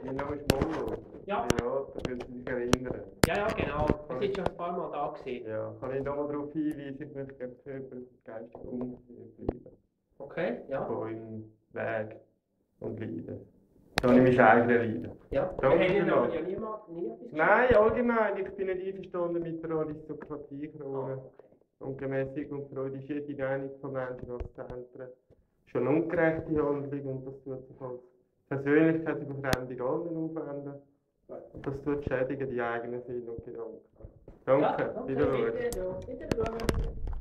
Mein Name ist Molo. Ja. Ja, da können Sie sich erinnern. Ja, genau. Wir sind schon ein paar Mal da gewesen. Ja, kann ich nochmal darauf hinweisen, ich möchte gerne über geistig ungesehen bleiben. Okay, ja. Von im Weg und Leiden. Da habe ich mein eigenes Leiden. Ja. Wir Danke haben aber vielmals. ja nie etwas Nein, allgemein, ich bin nicht einverstanden mit der Aristokratiekrone. Ah, okay. Und gemäß Sigmund Freud ist jede Einigung von Menschen als Zentren schon eine ungerechte Handlung und das tut sich als Persönlichkeitsüberfremdung allen aufwenden. Und das tut schädigen die eigenen Sinn und Gedanken. Danke, Ja, okay, wiederhören. bitte, ja, bitte,